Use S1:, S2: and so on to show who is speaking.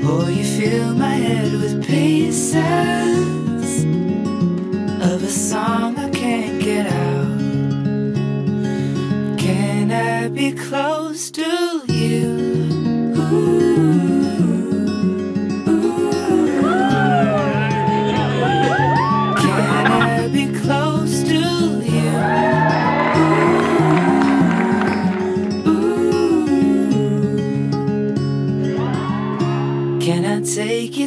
S1: or you fill my head with pieces of a song